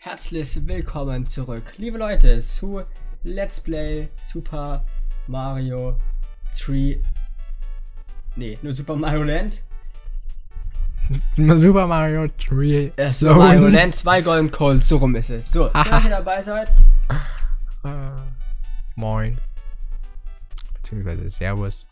Herzlich willkommen zurück, liebe Leute, zu Let's Play Super Mario 3. Nee, nur Super Mario Land. Super Mario 3. Super Mario Land 2 Golden Cold, so rum ist es. So, schön, dass ihr dabei seid. Moin. Beziehungsweise Servus.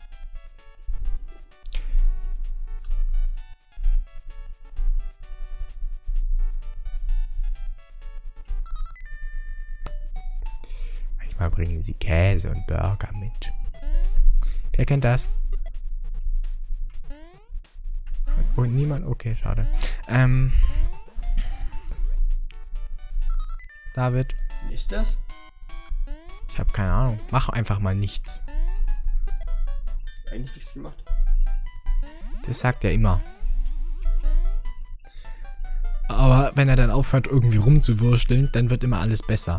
Manchmal bringen sie Käse und Burger mit. Wer kennt das? Und niemand? Okay, schade. David. Wie ist das? Ich habe keine Ahnung. Mach einfach mal nichts. Eigentlich nichts gemacht. Das sagt er immer. Aber wenn er dann aufhört, irgendwie rumzuwursteln, dann wird immer alles besser.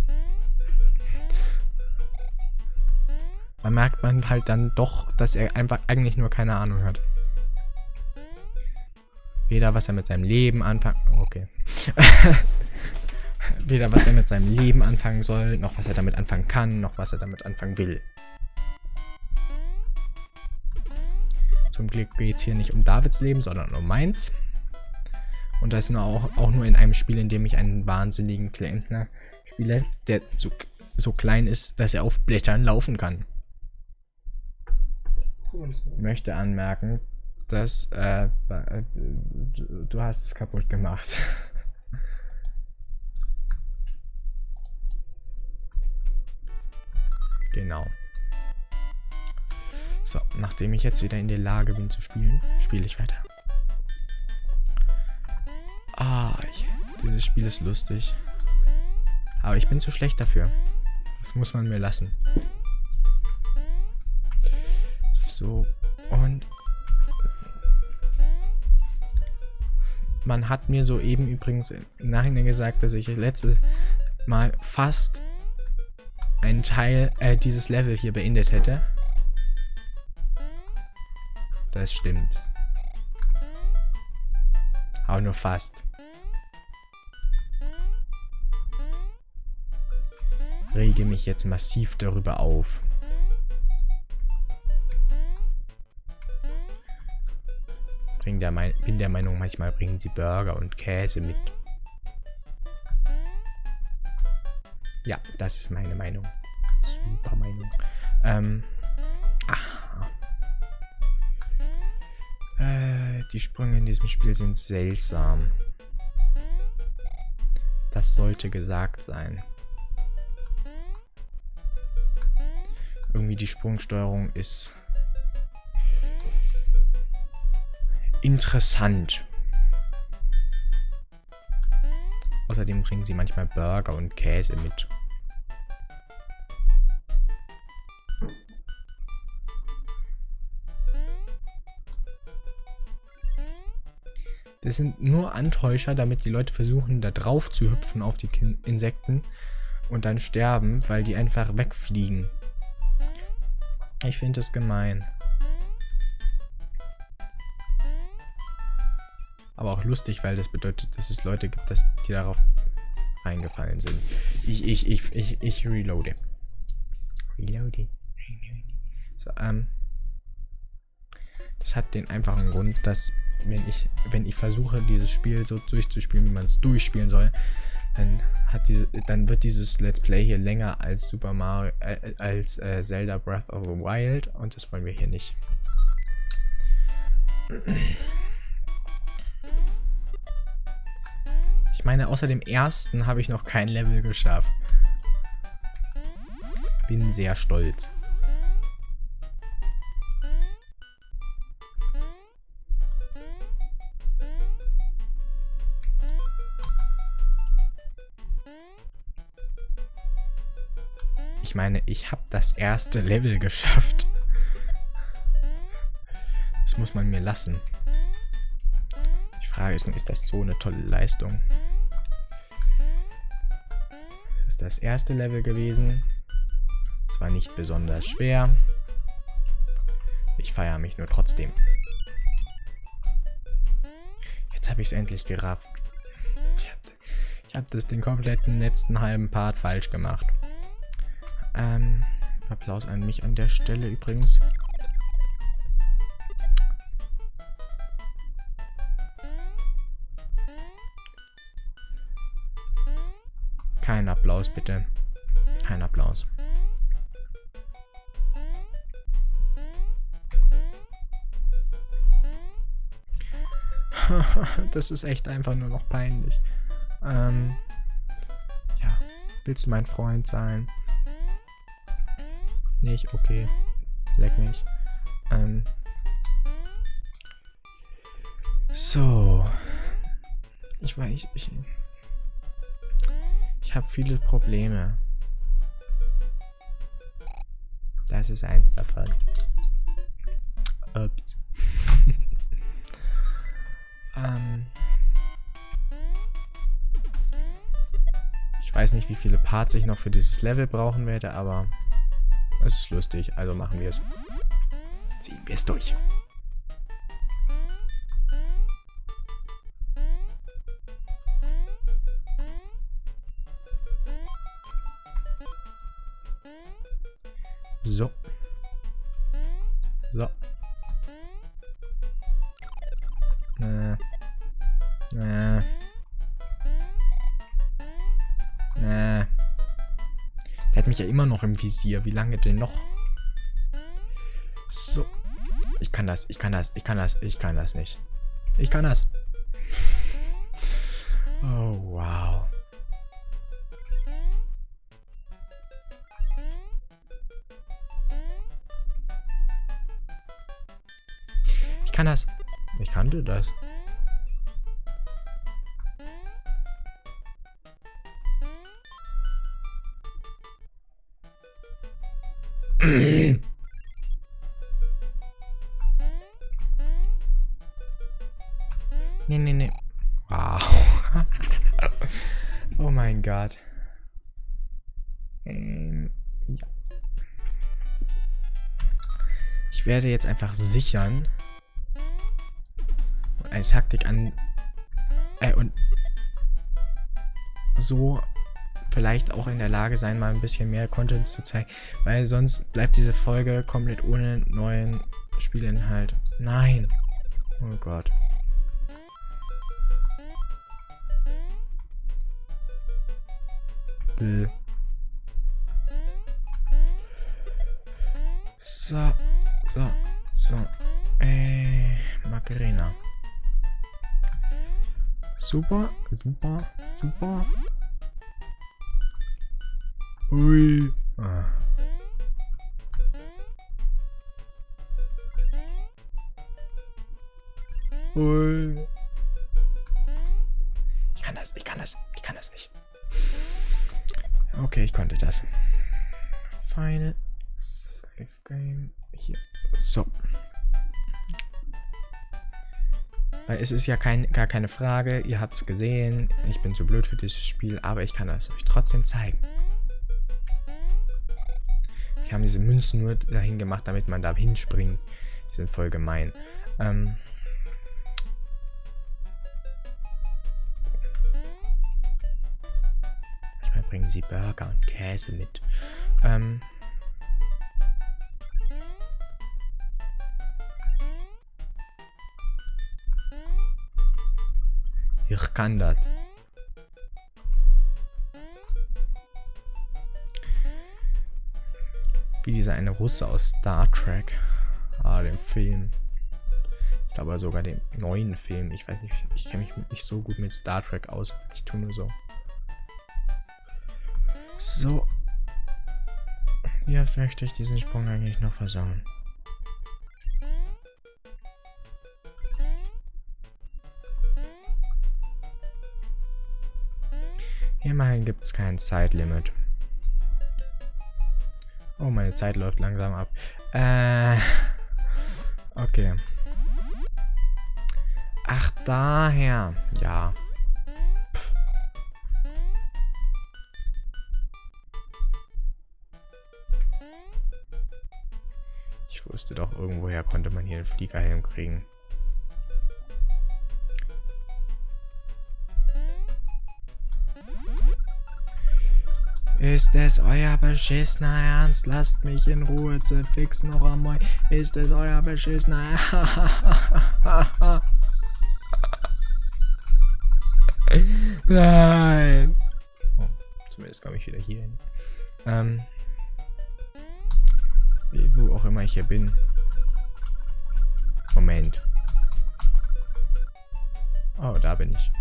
Da merkt man halt dann doch, dass er einfach eigentlich nur keine Ahnung hat. Weder was er mit seinem Leben anfangen... Okay. Weder was er mit seinem Leben anfangen soll, noch was er damit anfangen kann, noch was er damit anfangen will. Zum Glück geht es hier nicht um Davids Leben, sondern um meins. Und das ist auch nur in einem Spiel, in dem ich einen wahnsinnigen Klempner spiele, der so klein ist, dass er auf Blättern laufen kann. Ich möchte anmerken, dass du hast es kaputt gemacht. Genau. So, nachdem ich jetzt wieder in der Lage bin zu spielen, spiele ich weiter. Dieses Spiel ist lustig. Aber ich bin zu schlecht dafür. Das muss man mir lassen. So, und man hat mir soeben übrigens im Nachhinein gesagt, dass ich letztes Mal fast einen Teil dieses Level hier beendet hätte. Das stimmt. Aber nur fast. Rege mich jetzt massiv darüber auf. Bin der Meinung, manchmal bringen sie Burger und Käse mit. Ja, das ist meine Meinung. Super Meinung. Die Sprünge in diesem Spiel sind seltsam. Das sollte gesagt sein. Irgendwie die Sprungsteuerung ist interessant. Außerdem bringen sie manchmal Burger und Käse mit. Das sind nur Antäuscher, damit die Leute versuchen, da drauf zu hüpfen auf die Insekten und dann sterben, weil die einfach wegfliegen. Ich finde das gemein. Aber auch lustig, weil das bedeutet, dass es Leute gibt, die darauf reingefallen sind. Ich reloade. So, das hat den einfachen Grund, dass wenn ich versuche, dieses Spiel so durchzuspielen, wie man es durchspielen soll, dann wird dieses Let's Play hier länger als Super Mario, als Zelda Breath of the Wild, und das wollen wir hier nicht. Ich meine, außer dem ersten habe ich noch kein Level geschafft. Bin sehr stolz. Ich meine, ich habe das erste Level geschafft. Das muss man mir lassen. Die Frage ist nur, ist das so eine tolle Leistung? Das ist das erste Level gewesen. Es war nicht besonders schwer. Ich feiere mich nur trotzdem. Jetzt habe ich es endlich gerafft. Ich habe das den kompletten letzten halben Part falsch gemacht. Applaus an mich an der Stelle übrigens. Kein Applaus, bitte. Kein Applaus. Das ist echt einfach nur noch peinlich. Ja. Willst du mein Freund sein? Nicht? Okay. Leck mich. So. Ich weiß, ich habe viele Probleme. Das ist eins davon. Ups. Ich weiß nicht, wie viele Parts ich noch für dieses Level brauchen werde, aber es ist lustig, also machen wir es. Ziehen wir es durch. So. So. Der hat mich ja immer noch im Visier. Wie lange denn noch? So. Ich kann das nicht. Ich kann das. Oh, wow. Ich kann das. Ich kannte das. Nee. Wow. Oh mein Gott. Ja. Ich werde jetzt einfach sichern und eine Taktik an und so vielleicht auch in der Lage sein, mal ein bisschen mehr Content zu zeigen, weil sonst bleibt diese Folge komplett ohne neuen Spielinhalt. Nein. Oh Gott. So. Macarena. Super. Ui. Ah. Ui. Ich kann das nicht. Okay, ich konnte das. Final Save Game. Hier. So. Weil es ist ja gar keine Frage. Ihr habt es gesehen. Ich bin zu blöd für dieses Spiel, aber ich kann das euch trotzdem zeigen. Wir haben diese Münzen nur dahin gemacht, damit man da hinspringt. Die sind voll gemein. Manchmal bringen sie Burger und Käse mit. Ich kann das. Wie dieser eine Russe aus Star Trek. Dem Film. Ich glaube sogar dem neuen Film. Ich weiß nicht, ich kenne mich nicht so gut mit Star Trek aus. Ich tue nur so. So. Wie oft möchte ich diesen Sprung eigentlich noch versauen? Immerhin gibt es kein Zeitlimit. Oh, meine Zeit läuft langsam ab. Okay. Ach, daher. Ja. Pff. Ich wusste doch, irgendwoher konnte man hier einen Fliegerhelm kriegen. Ist es euer beschissener Ernst? Lasst mich in Ruhe zu fix noch einmal. Ist es euer beschissener Ernst? Nein! Oh, zumindest komme ich wieder hier hin. Wo auch immer ich hier bin. Moment. Oh, da bin ich.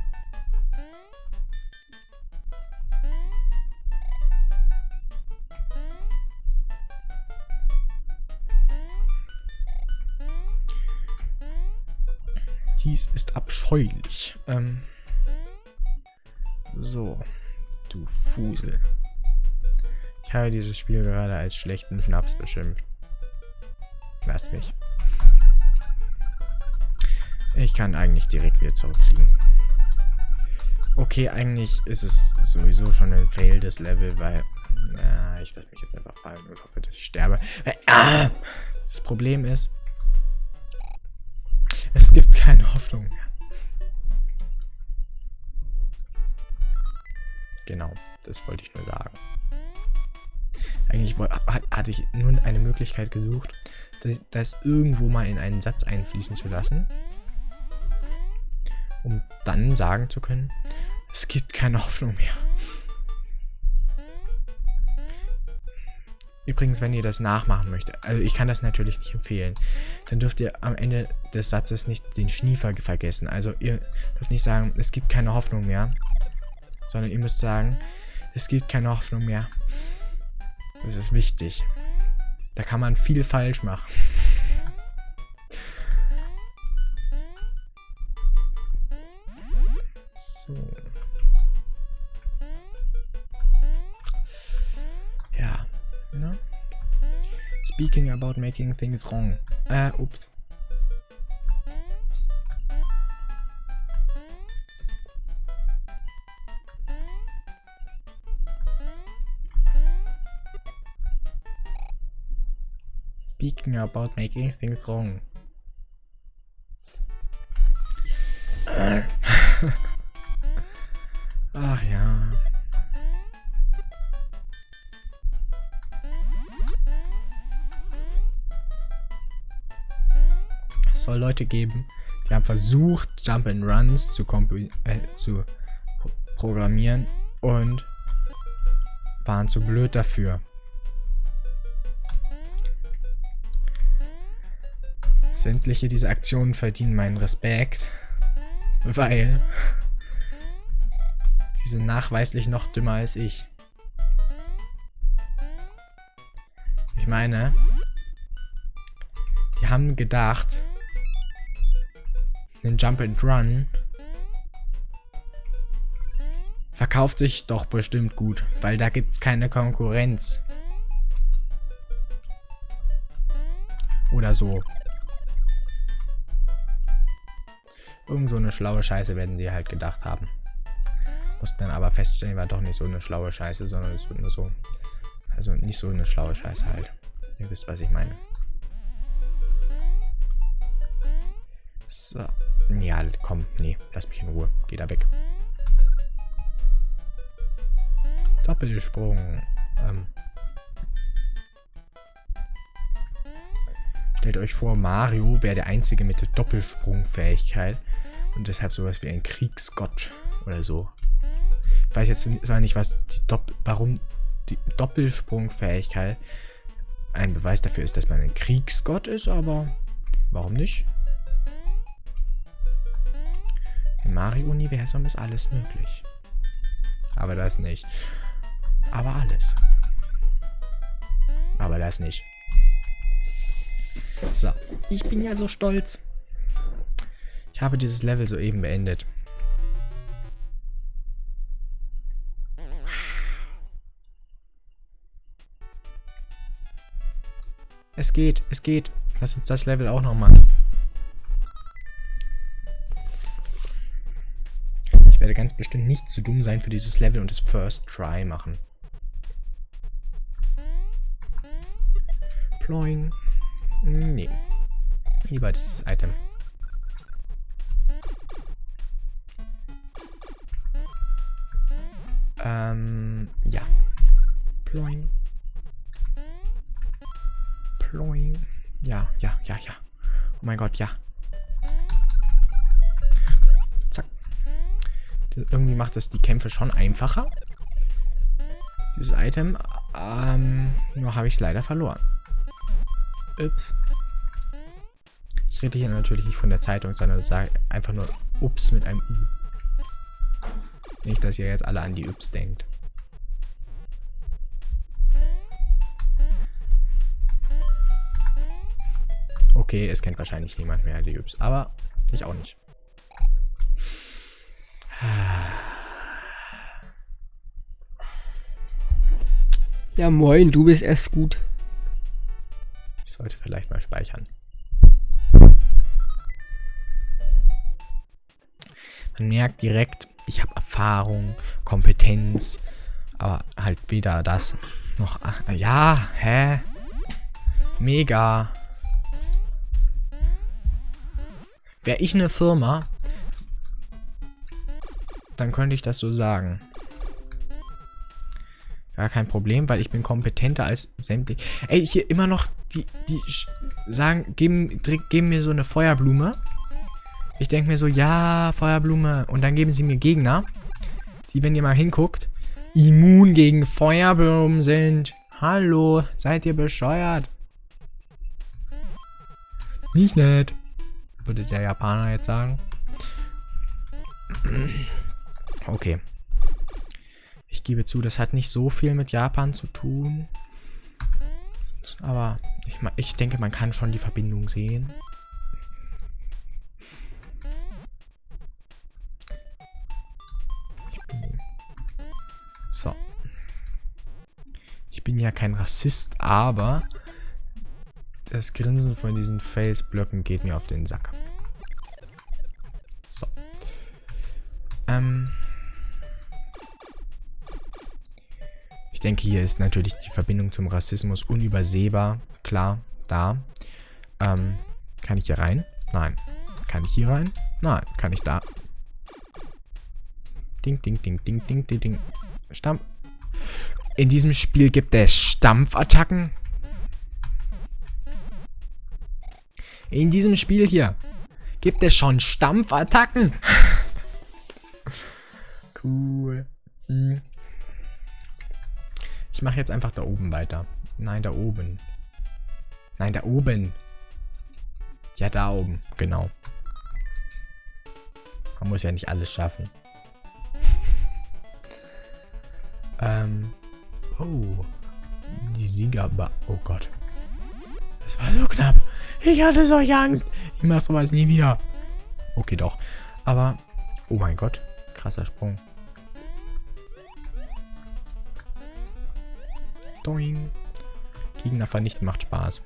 Dies ist abscheulich. So, du Fusel. Ich habe dieses Spiel gerade als schlechten Schnaps beschimpft. Lass mich. Ich kann eigentlich direkt wieder zurückfliegen. Okay, eigentlich ist es sowieso schon ein Fail des Level, weil... ich lasse mich jetzt einfach fallen und hoffe, dass ich sterbe. Das Problem ist... Es gibt keine Hoffnung mehr. Genau, das wollte ich nur sagen. Eigentlich hatte ich nur eine Möglichkeit gesucht, das irgendwo mal in einen Satz einfließen zu lassen, um dann sagen zu können, es gibt keine Hoffnung mehr. Übrigens, wenn ihr das nachmachen möchtet, also ich kann das natürlich nicht empfehlen, dann dürft ihr am Ende des Satzes nicht den Schniefer vergessen. Also ihr dürft nicht sagen, es gibt keine Hoffnung mehr, sondern ihr müsst sagen, es gibt keine Hoffnung mehr. Das ist wichtig. Da kann man viel falsch machen. So. Ja. Ne? Speaking about making things wrong. Ups. Speaking about making things wrong. Ach ja. Es soll Leute geben, die haben versucht, Jump and Runs zu programmieren und waren zu blöd dafür. Sämtliche dieser Aktionen verdienen meinen Respekt, weil die sind nachweislich noch dümmer als ich. Ich meine, die haben gedacht, ein Jump and Run verkauft sich doch bestimmt gut, weil da gibt es keine Konkurrenz. Oder so. Irgend so eine schlaue Scheiße werden die halt gedacht haben. Mussten dann aber feststellen, war doch nicht so eine schlaue Scheiße, sondern es wird nur so. Also nicht so eine schlaue Scheiße halt. Ihr wisst, was ich meine. So. Ja, komm, nee, lass mich in Ruhe. Geh da weg. Doppelsprung. Stellt euch vor, Mario wäre der Einzige mit der Doppelsprungfähigkeit und deshalb sowas wie ein Kriegsgott oder so. Ich weiß jetzt zwar nicht, was warum die Doppelsprungfähigkeit ein Beweis dafür ist, dass man ein Kriegsgott ist, aber warum nicht? Im Mario-Universum ist alles möglich. Aber das nicht. Aber alles. Aber das nicht. So, ich bin ja so stolz. Ich habe dieses Level soeben beendet. Es geht, es geht. Lass uns das Level auch noch machen. Ich werde ganz bestimmt nicht zu dumm sein für dieses Level und das First Try machen. Ploing. Nee. Lieber dieses Item. Ja. Ploing. Ploing. Ja, ja, ja, ja. Oh mein Gott, ja. Zack. Irgendwie macht das die Kämpfe schon einfacher. Dieses Item. Nur habe ich es leider verloren. Ups. Ich rede hier natürlich nicht von der Zeitung, sondern sage einfach nur Ups mit einem U. Nicht, dass ihr jetzt alle an die Ups denkt. Okay, es kennt wahrscheinlich niemand mehr die Ups, aber ich auch nicht. Ja, moin, du bist erst gut. Ich sollte vielleicht mal speichern. Man merkt direkt, ich habe Erfahrung, Kompetenz, aber halt weder das noch... ja, hä? Mega. Wäre ich eine Firma, dann könnte ich das so sagen. Gar kein Problem, weil ich bin kompetenter als sämtliche... Ey, hier immer noch die sagen, geben mir so eine Feuerblume. Ich denke mir so, ja, Feuerblume. Und dann geben sie mir Gegner, die, wenn ihr mal hinguckt, immun gegen Feuerblumen sind. Hallo, seid ihr bescheuert? Nicht nett, würde der Japaner jetzt sagen. Okay. Ich gebe zu, das hat nicht so viel mit Japan zu tun. Aber ich denke, man kann schon die Verbindung sehen. So. Ich bin ja kein Rassist, aber das Grinsen von diesen Felsblöcken geht mir auf den Sack. So. Ich denke, hier ist natürlich die Verbindung zum Rassismus unübersehbar. Klar, da. Kann ich hier rein? Nein. Kann ich hier rein? Nein. Kann ich da? Ding, ding, ding, ding, ding, ding, ding. Stampf. In diesem Spiel gibt es Stampfattacken. In diesem Spiel hier gibt es schon Stampfattacken. Cool. Ich mache jetzt einfach da oben weiter. Nein, da oben. Nein, da oben. Ja, da oben. Genau. Man muss ja nicht alles schaffen. Oh. Die Siegerbar. Oh Gott. Das war so knapp. Ich hatte solche Angst. Ich mach sowas nie wieder. Okay, doch. Aber. Oh mein Gott. Krasser Sprung. Doing. Gegner vernichten macht Spaß.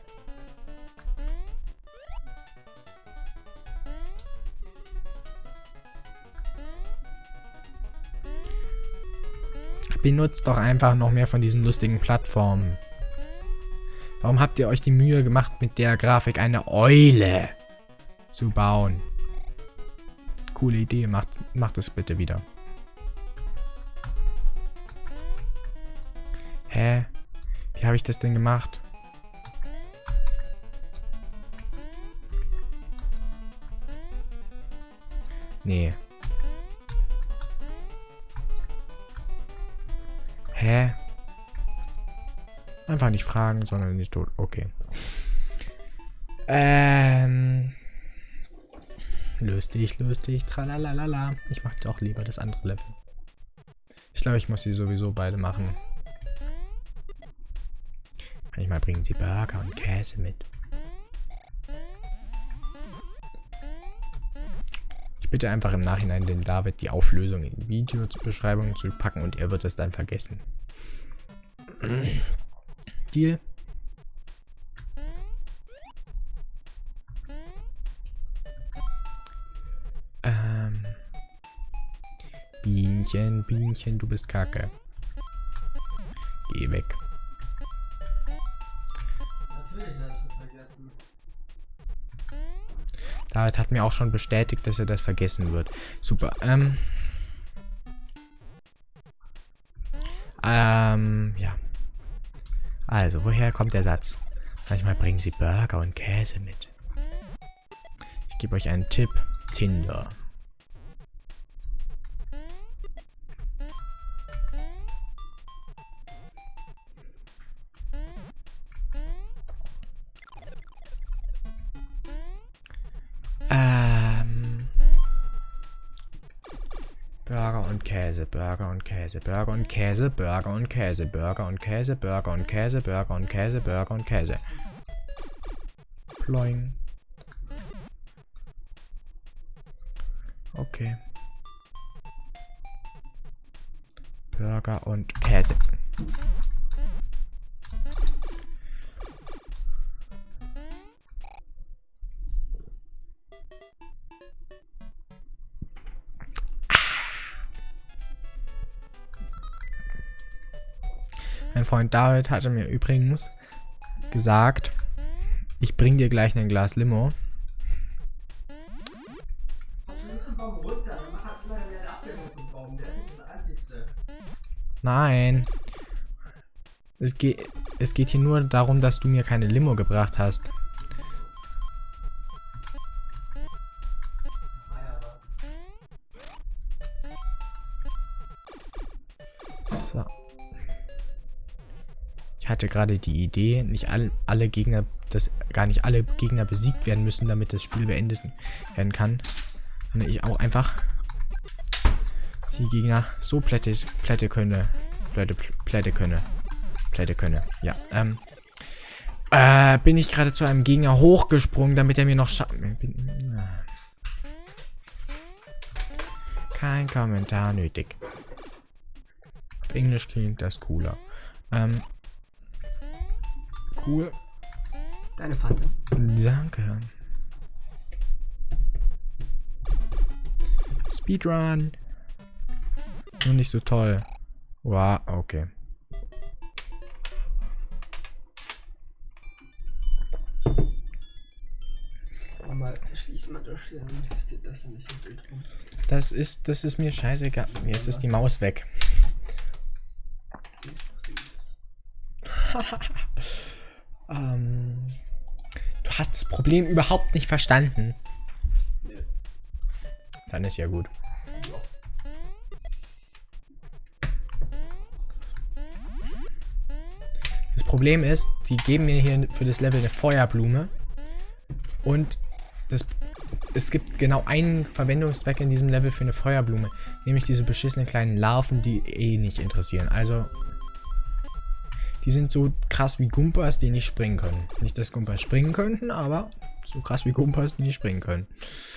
Benutzt doch einfach noch mehr von diesen lustigen Plattformen. Warum habt ihr euch die Mühe gemacht, mit der Grafik eine Eule zu bauen? Coole Idee, macht es bitte wieder. Hä? Wie habe ich das denn gemacht? Nee. Hä? Einfach nicht fragen, sondern nicht tot. Okay. Lustig, tralalala. Ich mache doch lieber das andere Level. Ich glaube, ich muss sie sowieso beide machen. Manchmal bringen sie Burger und Käse mit. Ich bitte einfach im Nachhinein den David die Auflösung in die Videobeschreibung zu packen und er wird es dann vergessen. Deal. Bienchen, Bienchen, du bist kacke. Geh weg. Natürlich habe ich das vergessen. David hat mir auch schon bestätigt, dass er das vergessen wird. Super. Ja. Also, woher kommt der Satz? Manchmal bringen sie Burger und Käse mit. Ich gebe euch einen Tipp. Tinder. Burger und Käse, Burger und Käse, Burger und Käse, Burger und Käse, Burger und Käse, Burger und Käse, Burger und Käse, Burger und Käse. Ploing. Okay. Burger und Käse. Mein Freund David hatte mir übrigens gesagt, ich bring dir gleich ein Glas Limo. Nein. Es geht hier nur darum, dass du mir keine Limo gebracht hast. So. Ich hatte gerade die Idee, nicht alle Gegner, dass gar nicht alle Gegner besiegt werden müssen, damit das Spiel beendet werden kann. Sondern ich auch einfach die Gegner so plätte könne. Ja, bin ich gerade zu einem Gegner hochgesprungen, damit er mir noch kein Kommentar nötig. Auf Englisch klingt das cooler. Cool. Deine Fanta. Danke. Speedrun. Nur nicht so toll. Wow, okay. Mal schließ mal durch hier, dann steht das ein bisschen Bild rum. Das ist mir scheißegal. Jetzt ist die Maus weg. Du hast das Problem überhaupt nicht verstanden. Nee. Dann ist ja gut. Ja. Das Problem ist, die geben mir hier für das Level eine Feuerblume. Und es gibt genau einen Verwendungszweck in diesem Level für eine Feuerblume. Nämlich diese beschissenen kleinen Larven, die eh nicht interessieren. Also, die sind so krass wie Gumpas, die nicht springen können. Nicht, dass Gumpas springen könnten, aber so krass wie Gumpas, die nicht springen können.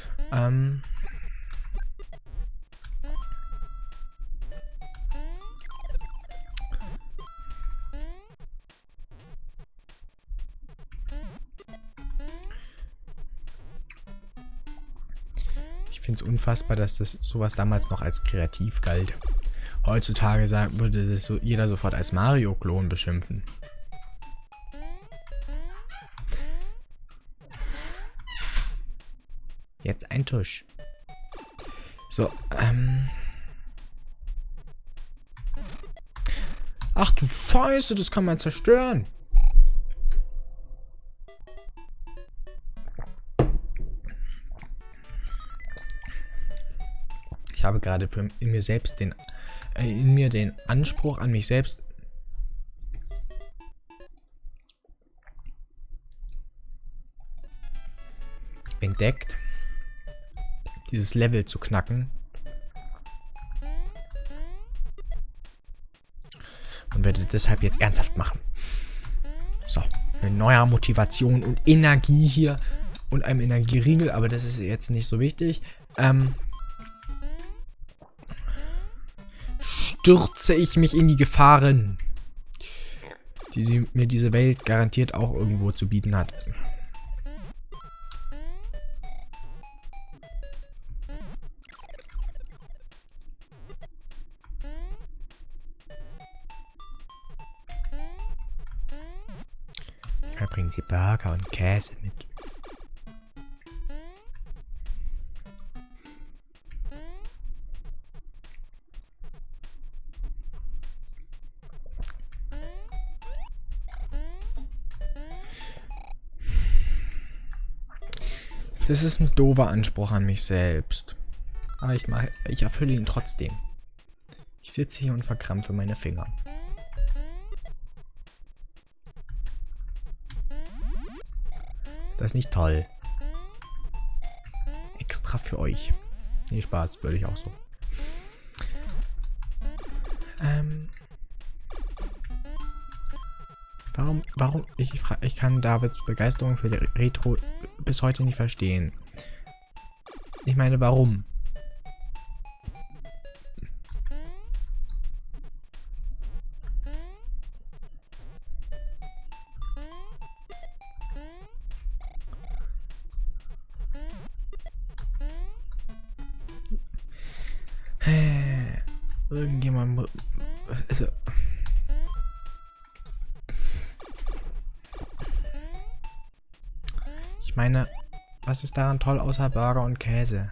Ich finde es unfassbar, dass das sowas damals noch als kreativ galt. Heutzutage würde das so jeder sofort als Mario-Klon beschimpfen. Jetzt ein Tusch. So, Ach du Scheiße, das kann man zerstören. Ich habe gerade in mir den Anspruch an mich selbst entdeckt, dieses Level zu knacken. Und werde deshalb jetzt ernsthaft machen. So, mit neuer Motivation und Energie hier und einem Energieriegel, aber das ist jetzt nicht so wichtig. Stürze ich mich in die Gefahren, die mir diese Welt garantiert auch irgendwo zu bieten hat. Manchmal bringen sie Burger und Käse mit. Das ist ein doofer Anspruch an mich selbst. Aber ich erfülle ihn trotzdem. Ich sitze hier und verkrampfe meine Finger. Ist das nicht toll? Extra für euch. Nee, Spaß, würde ich auch so. Warum? Ich kann Davids Begeisterung für die Retro bis heute nicht verstehen. Ich meine, warum? Irgendjemand. Also. Ich meine, was ist daran toll außer Burger und Käse?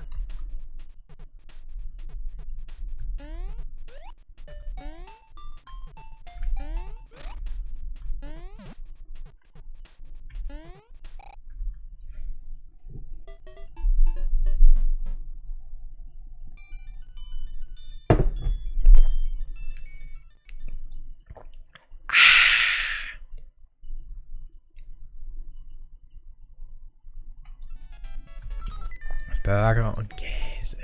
Burger und Käse.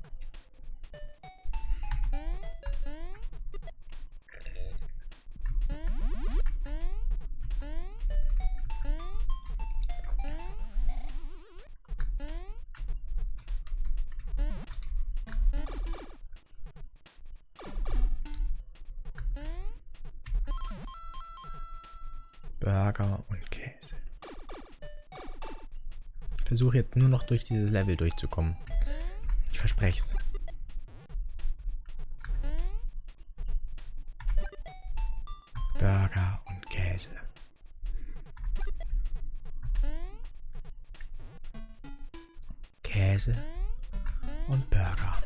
Burger und Käse. Ich versuche jetzt nur noch durch dieses Level durchzukommen. Ich verspreche es. Burger und Käse. Käse und Burger.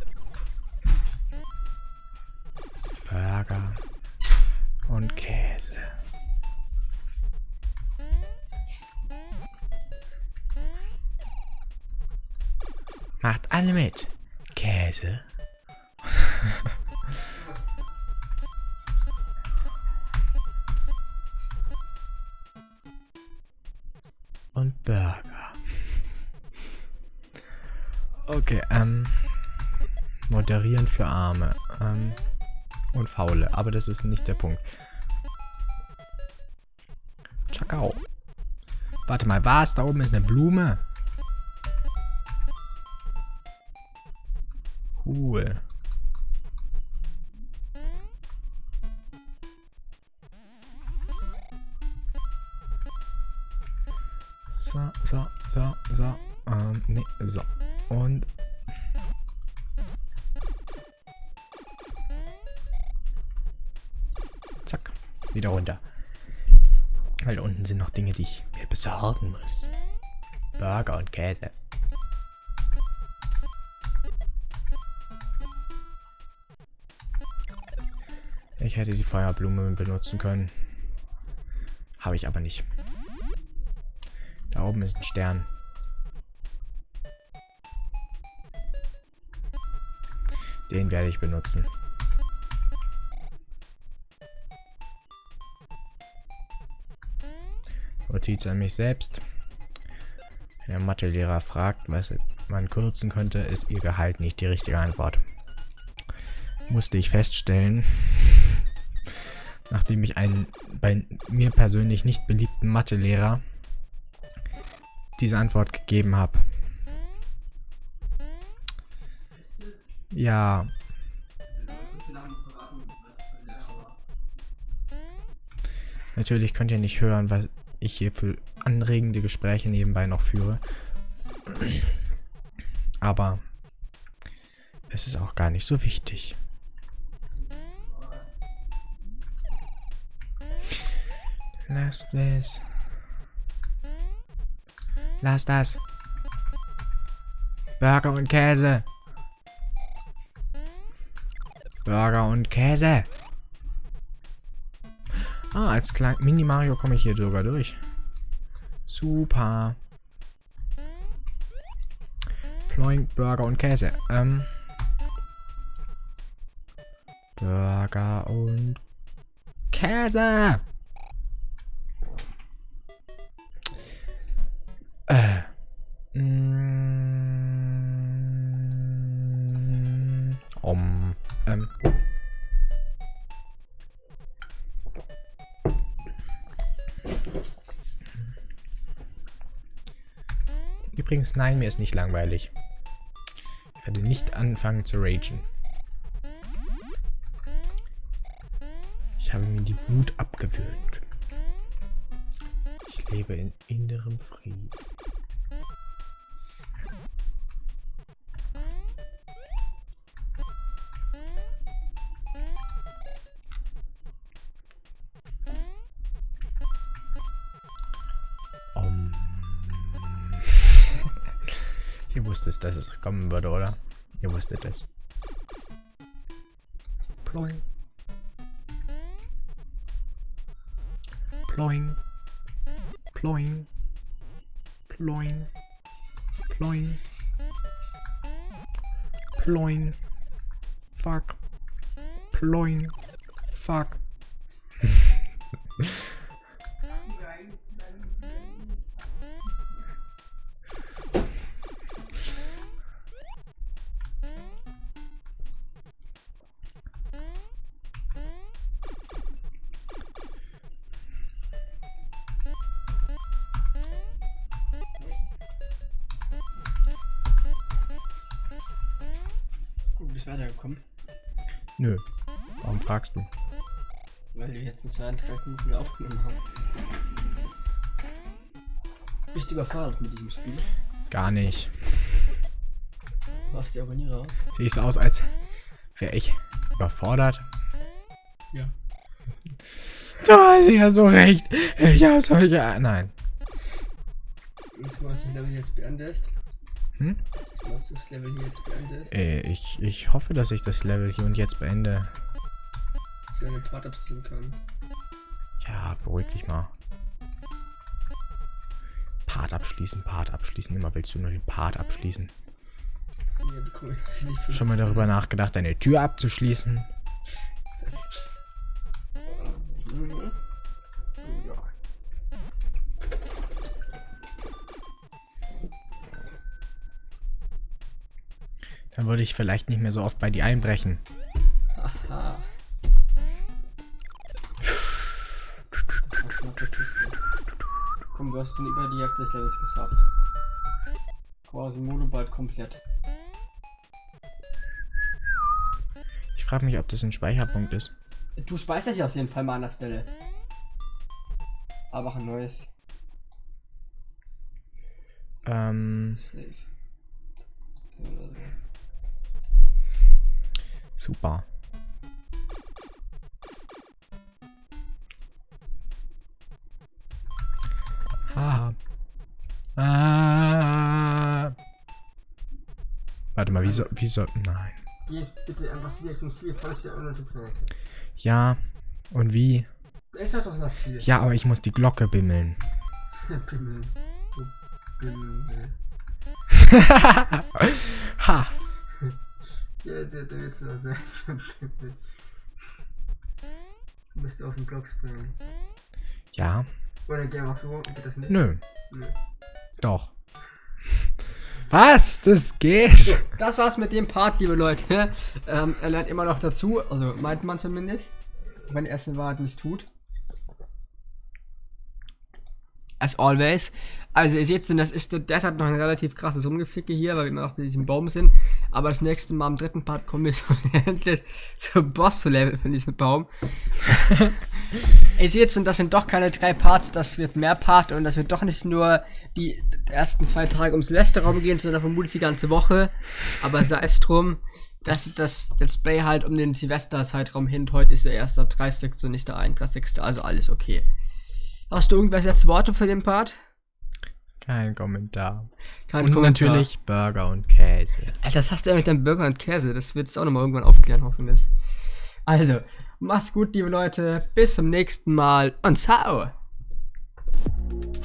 Burger und Käse. Macht alle mit. Käse. Und Burger. Okay, moderieren für Arme. Und Faule. Aber das ist nicht der Punkt. Kakao. Warte mal, was? Da oben ist eine Blume. Cool. So. Nee, so. Und. Zack. Wieder runter. Weil da unten sind noch Dinge, die ich mir besorgen muss. Burger und Käse. Ich hätte die Feuerblume benutzen können. Habe ich aber nicht. Da oben ist ein Stern. Den werde ich benutzen. Notiz an mich selbst. Wenn der Mathelehrer fragt, was man kürzen könnte, ist ihr Gehalt nicht die richtige Antwort. Musste ich feststellen, nachdem ich einen bei mir persönlich nicht beliebten Mathelehrer diese Antwort gegeben habe. Ja. Natürlich könnt ihr nicht hören, was ich hier für anregende Gespräche nebenbei noch führe. Aber es ist auch gar nicht so wichtig. Lass das. Lass das. Burger und Käse. Burger und Käse. Ah, als Mini Mario komme ich hier sogar durch. Super. Ploing, Burger und Käse. Burger und Käse. Übrigens, nein, mir ist nicht langweilig. Ich werde nicht anfangen zu ragen. Ich habe mir die Wut abgewöhnt. Ich lebe in innerem Frieden. Ihr wusstet, dass es kommen würde, oder? Ihr wusstet es. Ploing. Ploing. Ploing. Ploing. Ploing. Ploing. Fuck. Ploing. Fuck. Du bist weitergekommen. Nö. Warum fragst du? Weil wir jetzt in 2,5 Minuten aufgenommen haben. Bist du überfordert mit diesem Spiel? Gar nicht. Machst du aber nie raus? Sehe ich so aus, als wäre ich überfordert? Ja. Du hast ja so recht. Ich habe solche... Nein. Jetzt machst du das Level jetzt beendest. Hm? Machst du das Level hier jetzt beendest? Ich hoffe, dass ich das Level hier und jetzt beende. Dass du einen Part abziehen kann. Ja, beruhig dich mal. Part abschließen. Immer willst du nur den Part abschließen. Ja, die komme ich nicht. Schon mal darüber nachgedacht, deine Tür abzuschließen? Mhm. Ja. Dann würde ich vielleicht nicht mehr so oft bei dir einbrechen. Aha. Komm, du hast dann über die Hälfte des Levels geschafft. Quasi Mono bald komplett. Ich frage mich, ob das ein Speicherpunkt ist. Du speicherst dich auf jeden Fall mal an der Stelle. Aber mach ein neues. Safe. Super. Haha. Warte mal, wieso? Nein. Geh bitte einfach direkt zum Ziel, falls wieder unnötig vielleicht. Ja. Und wie? Es hat doch das Ziel. Ja, aber ich muss die Glocke bimmeln. Bimmel. Bimmel. Ha. Ja, der jetzt noch selbst. Du musst auf den Block springen. Ja. Oder geh einfach so, geht das nicht? Nö. Nö. Doch. Was? Das geht? Das war's mit dem Part, liebe Leute. Er lernt immer noch dazu, also meint man zumindest. Wenn er es in Wahrheit nicht tut. As always. Also ihr seht, das ist deshalb noch ein relativ krasses Rumgeficke hier, weil wir immer noch bei diesem Baum sind. Aber das nächste Mal im dritten Part kommen wir so endlich zum Boss-Level von diesem Baum. Ihr seht, das sind doch keine 3 Parts, das wird mehr Part und das wird doch nicht nur die ersten 2 Tage ums Lästerraum gehen, sondern vermutlich die ganze Woche. Aber sei es drum, das Let's Play halt um den Silvester-Zeitraum hin. Heute ist der 1.30. und nicht der 31. Also alles okay. Hast du irgendwelche letzte Worte für den Part? Kein Kommentar. Kein und Kommentar. natürlich Burger und Käse. Alter, das hast du ja mit deinem Burger und Käse. Das wird es auch nochmal irgendwann aufklären, hoffentlich. Also, macht's gut, liebe Leute. Bis zum nächsten Mal und ciao.